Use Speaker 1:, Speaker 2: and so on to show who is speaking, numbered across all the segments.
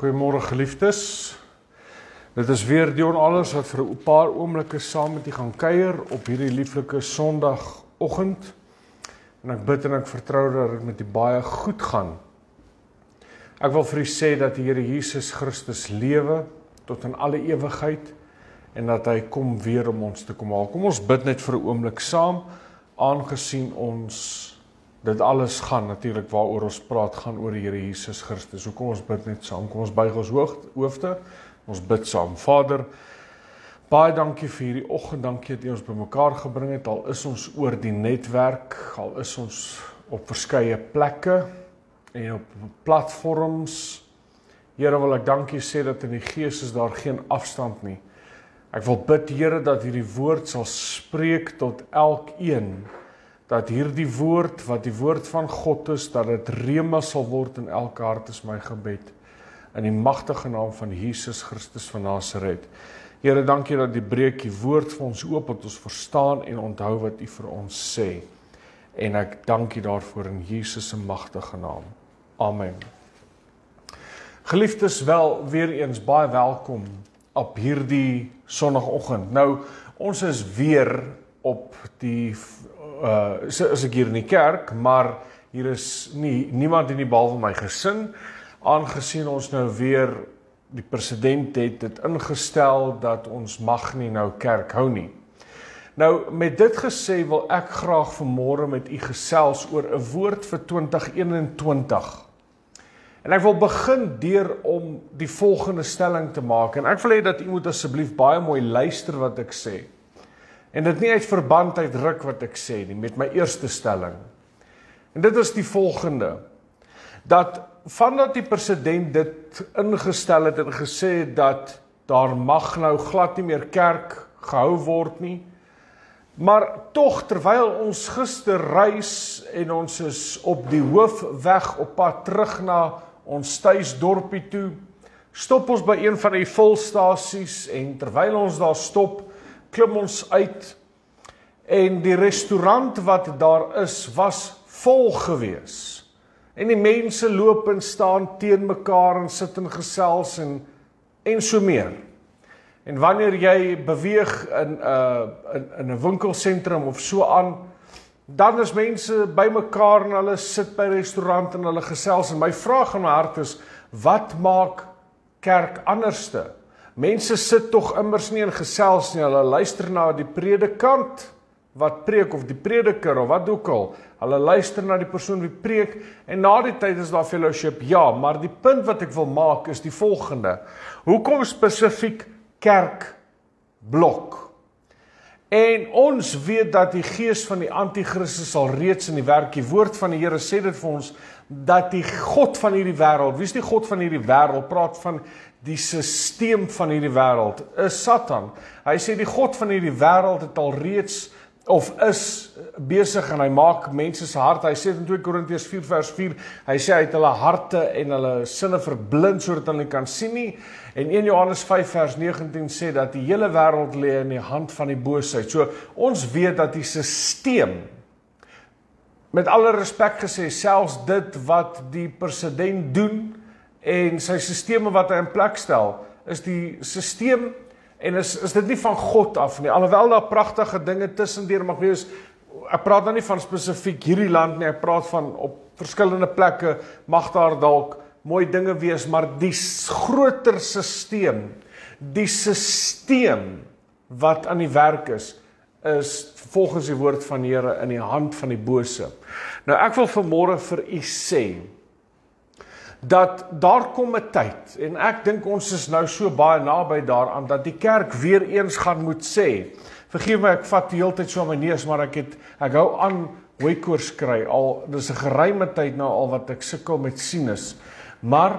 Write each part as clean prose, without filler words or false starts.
Speaker 1: Goeiemôre geliefdes. Dit is weer Dion Allers wat vir 'n paar oomblikke saam met u gaan kuier op hierdie lieflike Sondagoggend. En ek bid en ek vertrou dat dit met u baie goed gaan. Ek wil vir u sê dat die Here Jesus Christus lewe tot in alle ewigheid en dat hy kom weer om ons te kom haal. Kom ons bid net vir 'n oomblik saam, aangesien ons dit alles gaan natuurlik waaroor ons praat gaan oor die Here Jesus Christus. So kom ons bid net saam. Kom ons buig ons hoofde. Ons bid saam. Vader, baie dankie vir hierdie oggend. Dankie dat U ons bymekaar gebring het. Al is ons oor die netwerk, al is ons op verskeie plekke en op platforms. Here, wil ek dankie sê dat in die gees is daar geen afstand nie. Ek wil bid, Here, dat hierdie woord sal spreek tot elkeen. Dat hierdie woord, wat die woord van God is, dat dit rema sal word in elke hart is my gebed. In die magtige naam van Jesus Christus van Nasaret. Here, dankie dat die breek die woord vir ons oop, dat ons verstaan en onthou wat U vir ons sê. En ek dank U daarvoor in Jesus se magtige naam. Amen. Geliefdes, wel weer eens baie welkom op hierdie Sondagoggend. Nou, ons is weer op die is ek hier in die kerk, maar hier is niemand in die behalwe my gesin, aangesien ons nou weer, die president het dit ingestel, dat ons mag nie nou kerk hou nie. Nou, met dit gesê wil ek graag vanmôre met u gesels oor 'n woord vir 2021. En ek wil begin deur om die volgende stelling te maak, en ek wil hê dat u moet asseblief baie mooi luister wat ek sê. En dit nie uit verband uitruk wat ek sê nie, met my eerste stelling. En dit is die volgende, dat vandat die president dit ingestel het en gesê het dat daar mag nou glad nie meer kerk gehou word nie, maar tog terwyl ons gister reis en ons is op die hoofweg op pad terug na ons tuisdorpie toe, stop ons by een van die volstasies en terwyl ons daar stop, klim ons uit en die restaurant wat daar is, was vol gewees. En die mense loop en staan teen mekaar en sit en gesels en so meer. En wanneer jy beweeg in 'n winkelsentrum of so aan, dan is mense by mekaar en hulle sit by restaurant en hulle gesels. En my vraag in my hart is, wat maak kerk anderste? Mense sit tog immers nie in gesels nie, hulle luister na die predikant wat preek, of die prediker, of wat ook al. Hulle luister na die persoon wie preek, en na die tyd is daar fellowship, ja, maar die punt wat ek wil maak is die volgende. Hoekom spesifiek kerkblok? En ons weet dat die gees van die antichrist sal reeds in die werk. Die woord van die Here sê dit vir ons, dat die God van hierdie wêreld, wie is die God van hierdie wêreld, praat van die sisteem van hierdie wêreld, is Satan. Hy sê die God van hierdie wêreld het al reeds, of is besig en hy maak mense se harte, hy sê in 2 Korintiërs 4 vers 4, hy sê hy het hulle harte en hulle sinne verblind sodat hulle nie kan sien nie, en 1 Johannes 5 vers 19 sê dat die hele wêreld lê in die hand van die boosheid. So ons weet dat die sisteem, met alle respek gesê, selfs dit wat die president doen en sy sisteme wat hy in plek stel, is die sisteem en is dit nie van God af nie, alhoewel daar pragtige dinge tussendeur mag wees. Ek praat nou nie van spesifiek hierdie land nie, ek praat van op verskillende plekke mag daar dalk mooi dinge wees, maar die groter sisteem, die sisteem wat aan die werk is volgens die woord van die Here in die hand van die bose. Nou ek wil vanmôre vir u sê, dat daar kom 'n tyd, en ek dink ons is nou so baie naby daaraan, dat die kerk weer eens gaan moet sê, vergeef my, ek vat die hele tyd so aan my neus, maar ek hou aan hooikoors kry, al, dis 'n geruime tyd nou al wat ek sukkel met sinus, maar,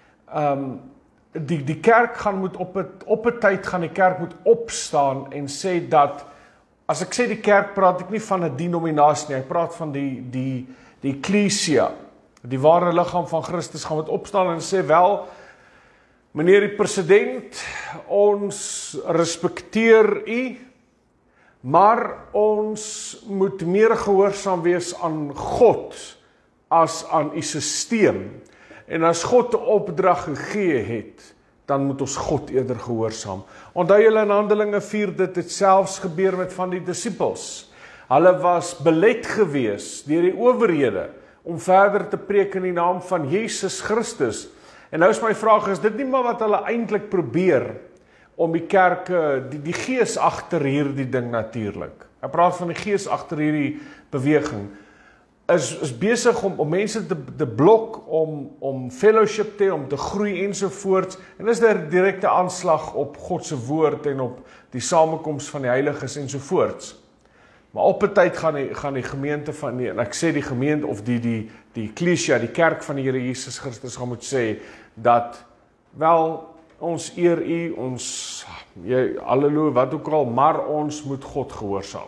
Speaker 1: die kerk gaan moet op 'n tyd gaan die kerk moet opstaan en sê dat, as ek sê die kerk, praat ek nie van 'n denominasie nie, ek praat van die eklesia, die ware liggaam van Christus gaan wat opstaan en sê, wel, meneer die president, ons respekteer u, maar ons moet meer gehoorsaam wees aan God as aan u sisteem. En as God 'n opdrag gegee het, dan moet ons God eerder gehoorsaam. Onthou julle in Handelinge 4, dit het selfs gebeur met van die disippels. Hulle was belet gewees deur die owerhede om verder te preek in die naam van Jesus Christus. En nou is my vraag, is dit nie maar wat hulle eintlik probeer om die kerk, die gees agter hierdie ding natuurlik. Ek praat van die gees agter hierdie beweging. Is besig om mense te blok, om fellowship te, om te groei ensovoorts. En is daar direkte aanslag op God se woord en op die samekoms van die heiliges ensovoorts. Maar op 'n tyd gaan die gemeente van en ek sê die gemeente of die Ekklesia, die kerk van die Here Jesus Christus gaan moet sê dat wel ons eer U, ons halleluja, wat ook al, maar ons moet God gehoorsaam.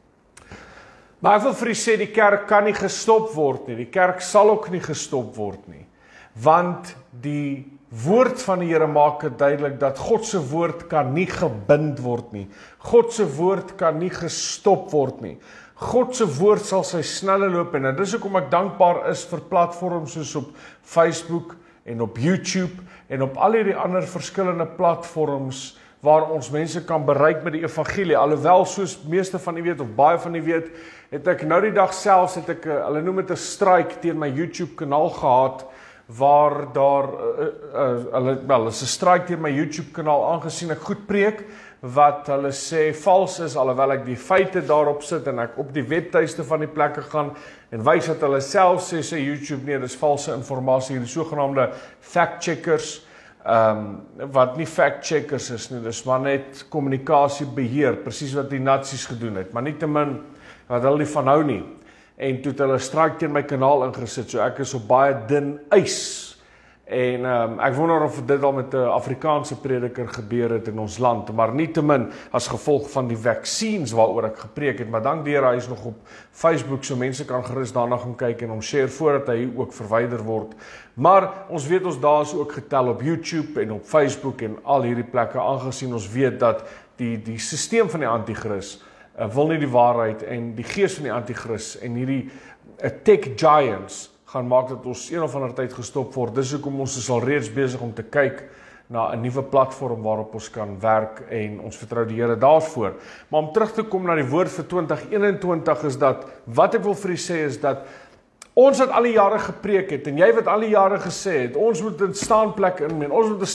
Speaker 1: Maar ek wil vir u sê, die kerk kan nie gestop word nie, die kerk sal ook nie gestop word nie, want die woord van die Here maak dit duidelik dat God se woord kan nie gebind word nie, God se woord kan nie gestop word nie, God se woord sal sy snelle loop en dis hoekom ek dankbaar is vir platforms soos op Facebook en op YouTube en op al hierdie ander verskillende platforms waar ons mense kan bereik met die evangelie, alhoewel soos meeste van u weet, of baie van u weet, het ek nou die dag selfs, hulle noem dit 'n strike teen my YouTube kanaal gehad, waar daar, hulle is 'n strike teen my YouTube kanaal, aangesien ek goed preek, wat hulle sê vals is, alhoewel ek die feite daarop sit, en ek op die webtuiste van die plekke gaan, en wys dat hulle self sê YouTube, nee, dis valse informasie, die sogenaamde fact-checkers, wat nie fact-checkers is nie, dis maar net kommunikasiebeheer, presies wat die nazi's gedoen het, maar nietemin wat hulle nie van hou nie, en toe het hulle strike teen my kanaal ingesit, so ek is op baie dun ys, en ek wonder of dit al met 'n Afrikaanse prediker gebeur het in ons land, maar nietemin as gevolg van die vaccines waaroor ek gepreek het, maar dank die Here, hy is nog op Facebook, so mense kan gerus daarna gaan kyk en hom share voordat hy ook verwyder word. Maar ons weet ons daar is ook getel op YouTube en op Facebook en al hierdie plekke, aangesien ons weet dat die sisteem van die Antichrist wil nie die waarheid en die gees van die Antichrist en hierdie tech giants gaan maak dat ons een of ander tyd gestop word. Dis hoekom ons is al reeds besig om te kyk na 'n nuwe platform waarop ons kan werk en ons vertrou die Here daarvoor. Maar om terug te kom na die woord vir 2021 is dat, wat ek wil vir u sê is dat ons wat al die jare gepreek het en jy wat al die jare gesê het, ons moet 'n staanplek inneem, ons moet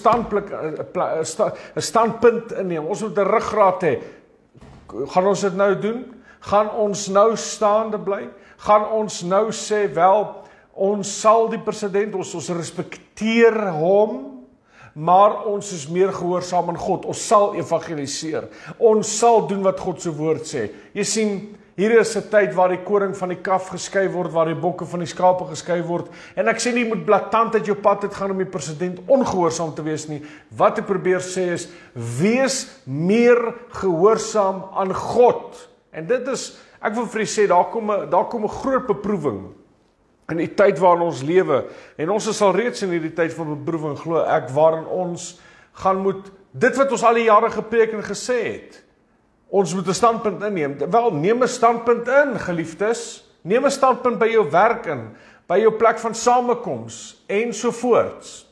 Speaker 1: 'n standpunt inneem, ons moet 'n ruggraat hê. Gaan ons dit nou doen? Gaan ons nou staande bly? Gaan ons nou sê, wel, ons sal die president, ons respekteer hom, maar ons is meer gehoorsaam aan God, ons sal evangeliseer, ons sal doen wat God se woord sê. Jy sien, hier is 'n tyd waar die koring van die kaf geskei word, waar die bokke van die skape geskei word, en ek sê nie, jy moet blaatant uit jou pad uit gaan om die president ongehoorsaam te wees nie. Wat ek probeer sê is, wees meer gehoorsaam aan God. En dit is, ek wil vir u sê, daar kom 'n groot beproewing in die tyd waarin ons lewe, en ons is al reeds in hierdie tyd van beproewing, glo ek, waarin ons gaan moet, dit wat ons al die jare gepreek en gesê het, ons moet 'n standpunt inneem. Wel, neem 'n standpunt in, geliefdes, neem 'n standpunt by jou werk in, by jou plek van samekoms, ensovoorts.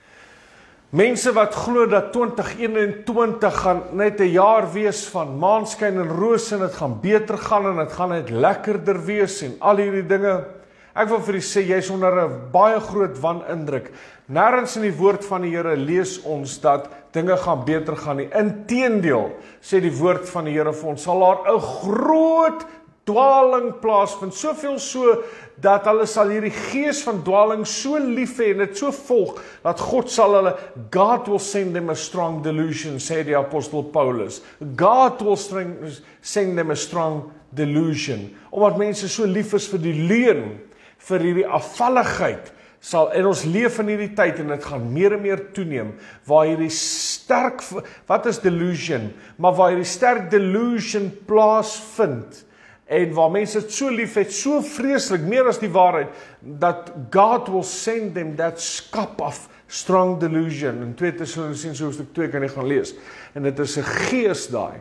Speaker 1: Mense wat glo dat 2021 gaan net 'n jaar wees van maanskyn en rose, en dit gaan beter gaan, en dit gaan net lekkerder wees, en al hierdie dinge. Ek wil vir u sê, jy is onder 'n baie groot wanindruk. Nêrens in die woord van die Here lees ons dat dinge gaan beter gaan nie. Inteendeel, sê die woord van die Here vir ons, sal daar 'n groot dwaling plaasvind, soveel so, dat hulle sal hierdie gees van dwaling so lief hê en dit so volg, dat God sal hulle, God will send them a strong delusion, sê die apostel Paulus. God will send them a strong delusion, omdat mense so lief is vir die leuen, vir hierdie afvalligheid, en ons leef in hierdie tyd, en dit gaan meer en meer toeneem, waar hierdie sterk, wat is delusion? Maar waar hierdie sterk delusion plaasvind, en waar mense het so lief het, so vreeslik, meer as die waarheid, dat God will send them that skap of strong delusion. In 2 Tessalonisense hoofstuk 2 kan jy gaan lees, en dit is 'n gees daai,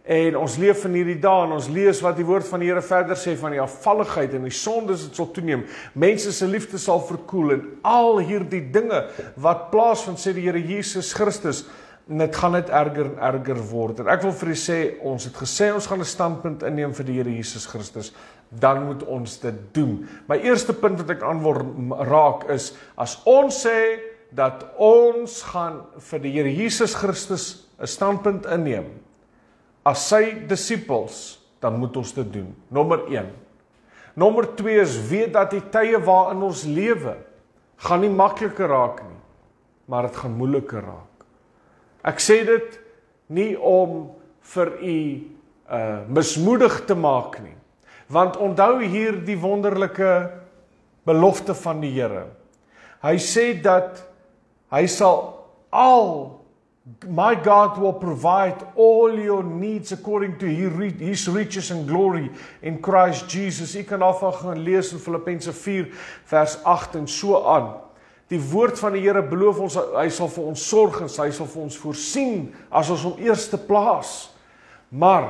Speaker 1: En ons leef in hierdie dae en ons lees wat die woord van die Here verder sê van die afvalligheid en die sondes dit sal toeneem. Mense se liefde sal verkoel en al hierdie dinge wat plaasvind, sê die Here Jesus Christus, en dit gaan net erger en erger word. En ek wil vir u sê, ons het gesê ons gaan 'n standpunt inneem vir die Here Jesus Christus, dan moet ons dit doen. My eerste punt wat ek aan wil raak is, as ons sê dat ons gaan vir die Here Jesus Christus 'n standpunt inneem, as sy disippels, dan moet ons dit doen. Nommer 1. Nommer 2 is, weet dat die tye waarin ons lewe, gaan nie makliker raak nie, maar dit gaan moeiliker raak. Ek sê dit nie om vir u mismoedig te maak nie, want onthou hier die wonderlike belofte van die Here. Hy sê dat hy sal my God will provide all your needs according to his riches and glory in Christ Jesus. U kan daarvan gaan lees in Filippense 4 vers 8 en so aan. Die woord van die Here beloof ons, hy sal vir ons sorg en hy sal vir ons voorsien as ons hom eerste plaas. Maar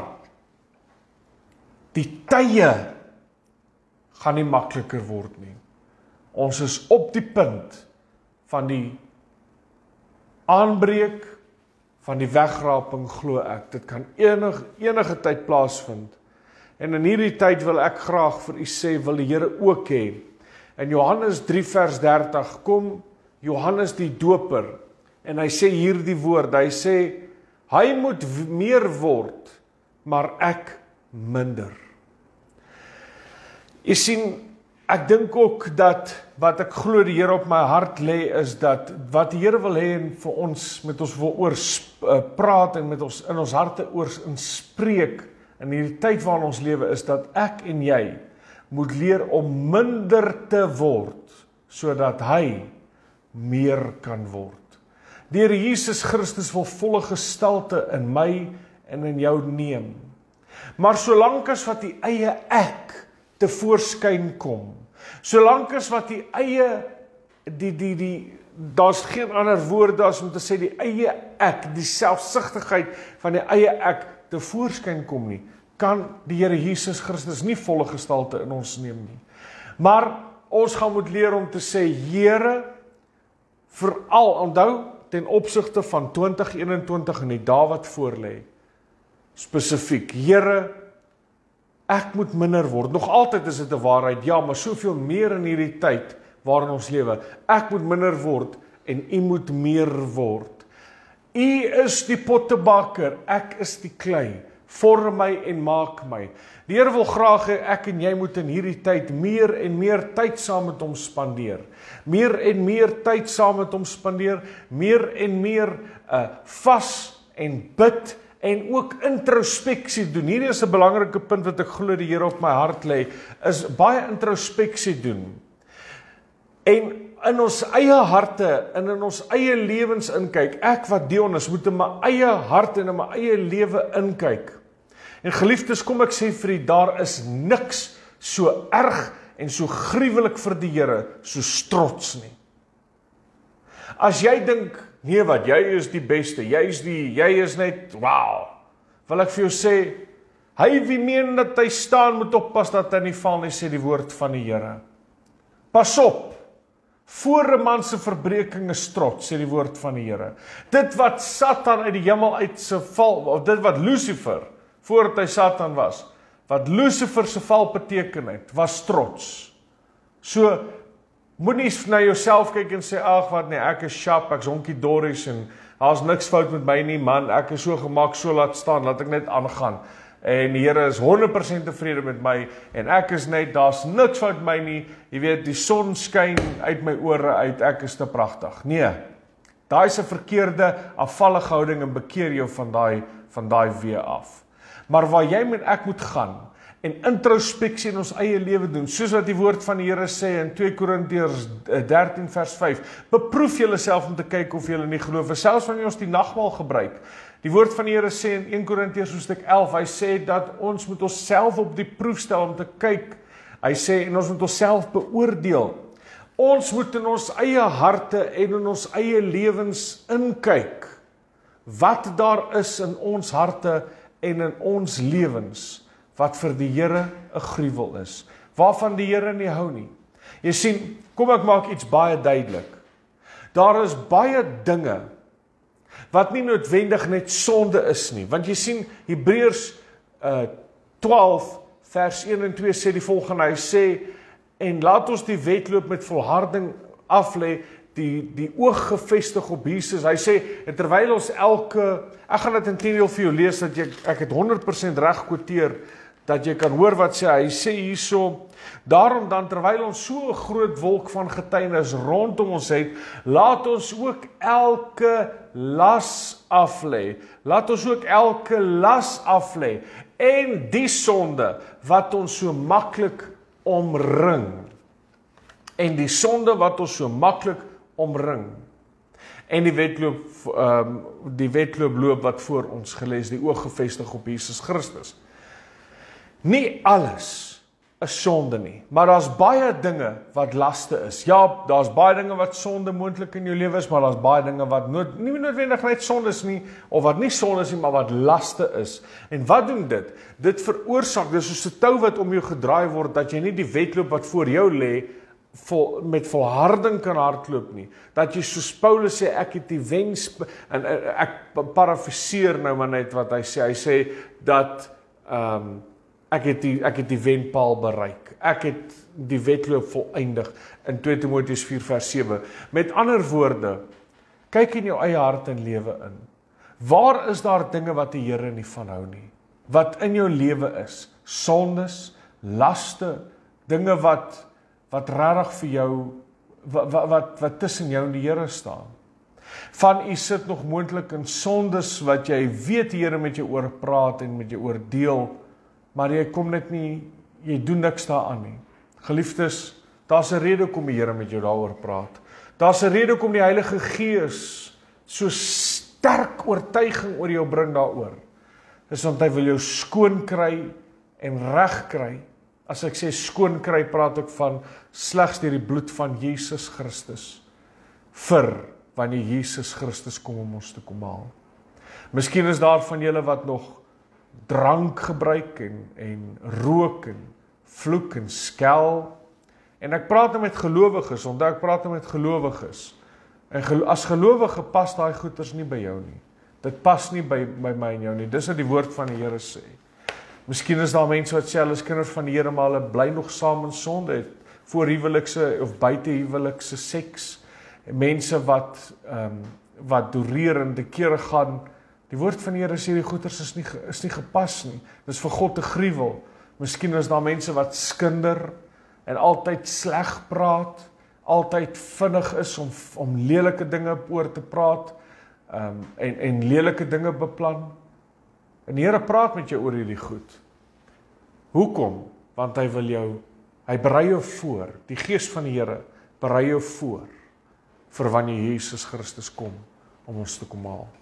Speaker 1: die tye gaan nie makliker word nie. Ons is op die punt van die aanbreek van die wegraping, glo ek. Dit kan enige tyd plaasvind. En in hierdie tyd wil ek graag vir u sê, wil die Here ook hê. In Johannes 3 vers 30 kom Johannes die Doper en hy sê hierdie woord, hy sê, hy moet meer word, maar ek minder. Jy sien, ek dink ook dat wat ek glo die Here op my hart lê is dat wat die Here wil hê en vir ons met ons wil oor praat en met ons in ons harte oor inspreek in hierdie tyd waarin ons lewe is dat ek en jy moet leer om minder te word sodat hy meer kan word. Die Here Jesus Christus wil volle gestalte in my en in jou neem. Maar solank as wat die eie ek tevoorskyn kom, solank as wat die eie daar's geen ander woord as om te sê die eie ek, die selfsugtigheid van die eie ek tevoorskyn kom nie, kan die Here Jesus Christus nie volle gestalte in ons neem nie. Maar ons gaan moet leer om te sê, Here, veral onthou ten opsigte van 2021 en die dae wat voorlê, spesifiek, Here, ek moet minder word. Nog altyd is dit 'n waarheid, ja, maar soveel meer in hierdie tyd waarin ons lewe. Ek moet minder word en u moet meer word. U is die pottebakker, ek is die klei. Vorm my en maak my. Die Here wil graag hê ek en jy moet in hierdie tyd meer en meer tyd saam met hom spandeer. Meer en meer tyd saam met hom spandeer, meer en meer vas en bid en ook introspeksie doen. Hierdie is 'n belangrike punt wat ek glo die Here op my hart lê, is baie introspeksie doen. En in ons eie harte en in ons eie lewens inkyk. Ek wat Dion is, moet in my eie hart en in my eie lewe inkyk. En geliefdes, kom ek sê vir u, daar is niks so erg en so gruwelik vir die Here so trots nie. As jy dink, nee wat, jy is die beste, jy is net, wow, wil ek vir jou sê, hy wie meen dat hy staan moet oppas dat hy nie val nie, sê die woord van die Here. Pas op, voor 'n man se verbreeking is trots, sê die woord van die Here. Dit wat Satan uit die hemel uit se val, of dit wat Lucifer, voordat hy Satan was, wat Lucifer se val beteken het, was trots. So, moenie na jouself kyk en sê, ag wat nee, ek is sharp, ek's honkie dories en daar's niks fout met my nie, man, ek is so gemaak, so laat staan, laat ek net aangaan. En die Here is 100% tevrede met my, en ek is net, daar's niks fout met my nie, jy weet, die son skyn uit my ore uit, ek is te pragtig. Nee, daai is 'n verkeerde, afvallige houding en bekeer jou van daai weer af. Maar waar jy en ek moet gaan, en introspeksie in ons eie lewe doen, soos wat die woord van die Here sê in 2 Korintiërs 13 vers 5, beproef julleself om te kyk of julle nie geloof, selfs wanneer ons die nagmaal gebruik. Die woord van die Here sê in 1 Korintiërs hoofstuk 11, hy sê dat ons moet onsself op die proef stel om te kyk. Hy sê, en ons moet onsself beoordeel. Ons moet in ons eie harte en in ons eie lewens inkyk. Wat daar is in ons harte en in ons lewens wat vir die Here 'n gruwel is, waarvan die Here nie hou nie. Jy sien, kom ek maak iets baie duidelik. Daar is baie dinge wat nie noodwendig net sonde is nie, want jy sien, Hebreërs 12 vers 1 en 2 sê die volgende, hy sê, en laat ons die wedloop met volharding aflê, die oog gefestig op Jesus. Hy sê, en terwyl ons ek gaan dit intendeel vir jou lees, dat ek het 100% reg quoteer, dat jy kan hoor wat sê, hy sê hierso, daarom dan, terwyl ons so 'n groot wolk van getuienis rondom ons het, laat ons ook elke las aflê, en die sonde, wat ons so maklik omring, en die wedloop loop wat voor ons gelees, die oog gefestig op Jesus Christus. Nie alles is sonde nie, maar daar's baie dinge wat laste is. Ja, daar's baie dinge wat sonde moontlik in jou lewe is, maar daar's baie dinge wat nie noodwendig net sonde is nie, of wat nie sonde is nie, maar wat laste is. En wat doen dit? Dit veroorsaak, dis soos 'n tou wat om jou gedraai word, dat jy nie die wedloop wat voor jou lê, met volharding kan hardloop nie. Dat jy soos Paulus sê, ek het die wens, en ek parafraseer nou maar net wat hy sê dat, ek het die wenpaal bereik. Ek het die wedloop volëindig in 2 Timoteus 4 vers 7. Met ander woorde, kyk in jou eie hart en lewe in. Waar is daar dinge wat die Here nie van hou nie? Wat in jou lewe is? Sondes, laste, dinge wat regtig vir jou, wat tussen jou en die Here staan. Van u sit nog moontlik in sondes wat jy weet die Here met jou oor praat en met jou oor deel, maar jy kom net nie, jy doen niks daaraan nie. Geliefdes, daar's 'n rede hoekom die Here met jou daaroor praat. Daar's 'n rede hoekom die Heilige Gees so sterk oortuiging oor jou bring daaroor. Dis want hy wil jou skoon kry en reg kry. As ek sê skoon kry, praat ek van slegs deur die bloed van Jesus Christus, wanneer Jesus Christus kom om ons te kom haal. Miskien is daar van julle wat nog drank gebruik en rook en vloek en skel. En ek praat nou met gelowiges, onthou ek praat nou met gelowiges. En as gelowige pas daai goeters nie by jou nie. Dit pas nie by my en jou nie. Dis wat die woord van die Here sê. Miskien is daar mense wat sê hulle is kinders van die Here, maar hulle bly nog saam in sonde, het voor huwelikse of buite huwelikse seks. Mense wat doorerende kere gaan. Die woord van die Here sê die goeters is nie gepas nie. Dis vir God 'n gruwel. Miskien is daar mense wat skinder en altyd sleg praat, altyd vinnig is om lelike dinge oor te praat, en lelike dinge beplan. En die Here praat met jou oor hierdie goed. Hoekom? Want hy berei jou voor, die Gees van die Here berei jou voor, vir wanneer Jesus Christus kom, om ons te kom haal.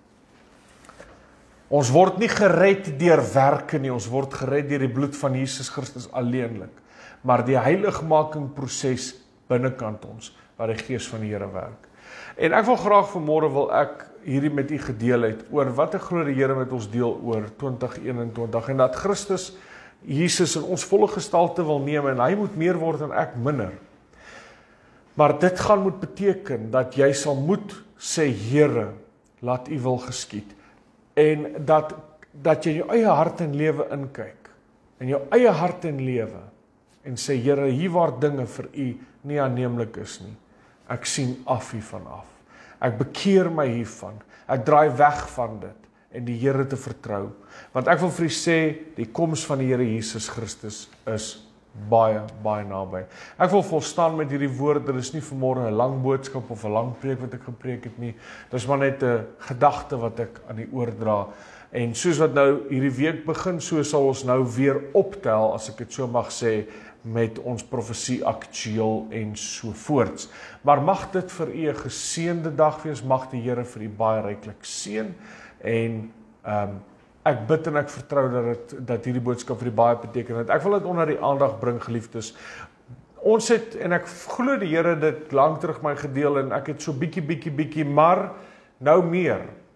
Speaker 1: Ons word nie gered deur werke nie, ons word gered deur die bloed van Jesus Christus alleenlik, maar die heiligmaking proses binnekant ons, waar die Gees van die Here werk. En ek wil graag vanmôre wil ek hierdie met u gedeel het, oor wat ek glo die Here met ons deel oor 2021, en dat Christus, Jesus in ons volle gestalte wil neem, en hy moet meer word en ek minder. Maar dit gaan moet beteken, dat jy sal moet sê, Here, laat u wil geskied, en dat jy in jou eie hart en lewe inkyk, in jou eie hart en lewe, en sê, Here, hier waar dinge vir u nie aanneemlik is nie, ek sien af hiervan af. Ek bekeer my hiervan. Ek draai weg van dit en die Here te vertrou. Want ek wil vir u sê, die koms van die Here Jesus Christus is baie, baie naby. Ek wil volstaan met hierdie woorde, dit is nie vanmôre 'n lang boodskap of 'n lang preek wat ek gepreek het nie. Dit is maar net 'n gedagte wat ek aan die oor dra. En soos wat nou hierdie week begin, so sal ons nou weer optel, as ek dit so mag sê, met ons profesie aktueel en so voorts. Maar mag dit vir u 'n geseënde dag wees, mag die Here vir u baie ryklik seën, en ek bid en ek vertrou dat hierdie boodskap vir u baie beteken het. Ek wil dit onder die aandag bring, geliefdes. Ons het, en ek glo die Here dit lank terug my gedeel, en ek het so bietjie, maar nou meer.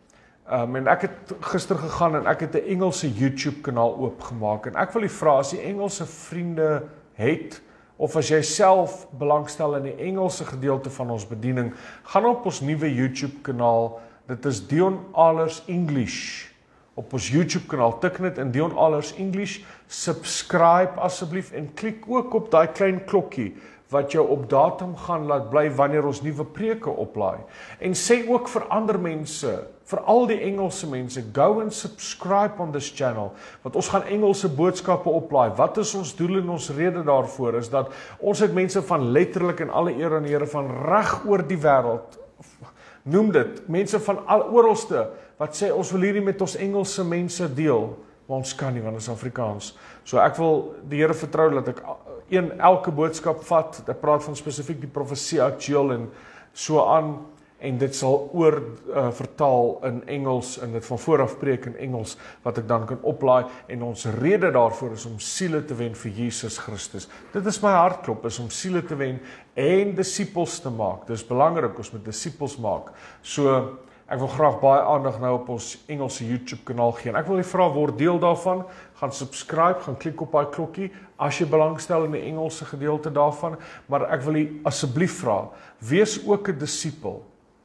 Speaker 1: En ek het gister gegaan en ek het 'n Engelse YouTube kanaal oopgemaak en ek wil u vra as jy Engelse vriende het of as jy self belangstel in die Engelse gedeelte van ons bediening, gaan op ons nuwe YouTube kanaal. Dit is Dion Alers English. Op ons YouTube kanaal tik net in Dion Alers English, subscribe asseblief en klik ook op daai klein klokkie wat jou op datum gaan laat bly wanneer ons nuwe preke oplaai. En sê ook vir ander mense, vir al die Engelse mense, go and subscribe on this channel, want ons gaan Engelse boodskappe oplaai. Wat is ons doel en ons rede daarvoor, is dat ons het mense van letterlik en alle eer aan die Here van reg oor die wêreld, noem dit, mense van oralste, wat sê ons wil hierdie met ons Engelse mense deel, maar ons kan nie, want dit is Afrikaans. So ek wil die Here vertrou dat ek elke boodskap vat, ek praat van spesifiek die profesie aktueel en so aan, en dit sal vertaal in Engels, en dit van vooraf preek in Engels, wat ek dan kan oplaai, en ons rede daarvoor is om siele te wen vir Jesus Christus. Dit is my hartklop, is om siele te wen en disippels te maak. Dit is belangrik, ons moet disippels maak. So, ek wil graag baie aandag nou op ons Engelse YouTube kanaal gee. En ek wil u vra, word deel daarvan, gaan subscribe, gaan klik op daai klokkie, as jy belangstel in die Engelse gedeelte daarvan, maar ek wil u asseblief vra, wees ook 'n disipel,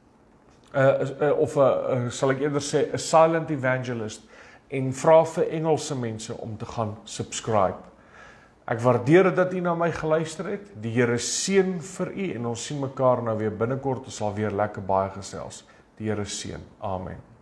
Speaker 1: sal ek eerder sê, 'n silent evangelist, en vra vir Engelse mense om te gaan subscribe. Ek waardeer dat u na my geluister het, die Here seën vir u, en ons sien mekaar nou weer binnekort, ons sal weer lekker baie gesels. Die Here seën. Amen.